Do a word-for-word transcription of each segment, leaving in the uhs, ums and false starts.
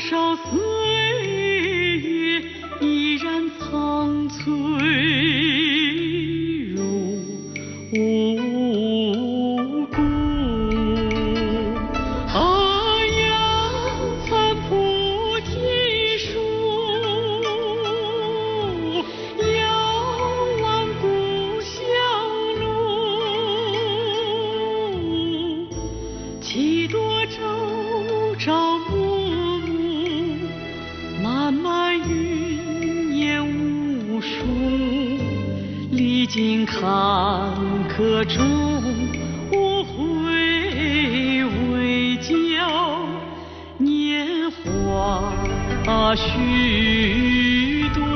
少岁月依然苍翠如故。啊呀，残菩提树，遥望故乡路。几多朝朝暮暮，漫漫云烟无数。历经坎坷中，无悔为教，年华虚度。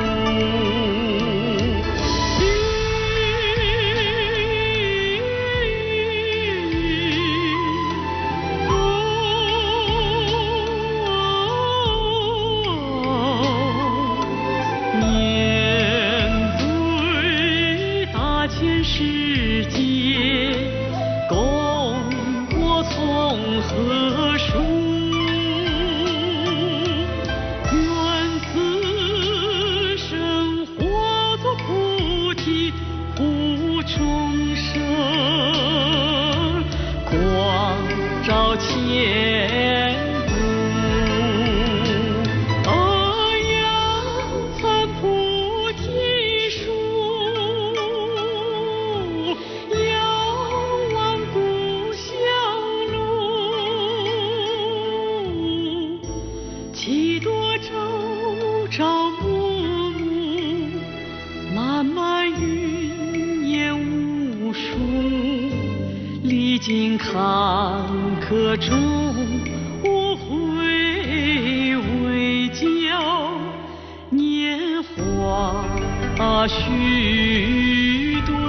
千世界，供我从何处？愿此生化作菩提，护众生，光照千古。啊呀，残菩提树，几多朝朝暮暮，漫漫云烟无数。历经坎坷中，无悔为教，年华虚度。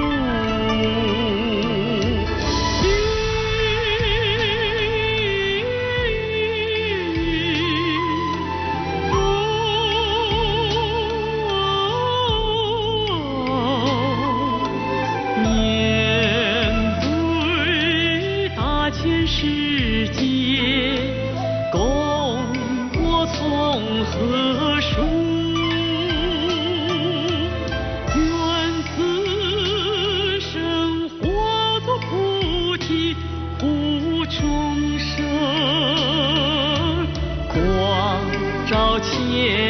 千世界，供我从何处？愿此生化作菩提，护众生，光照千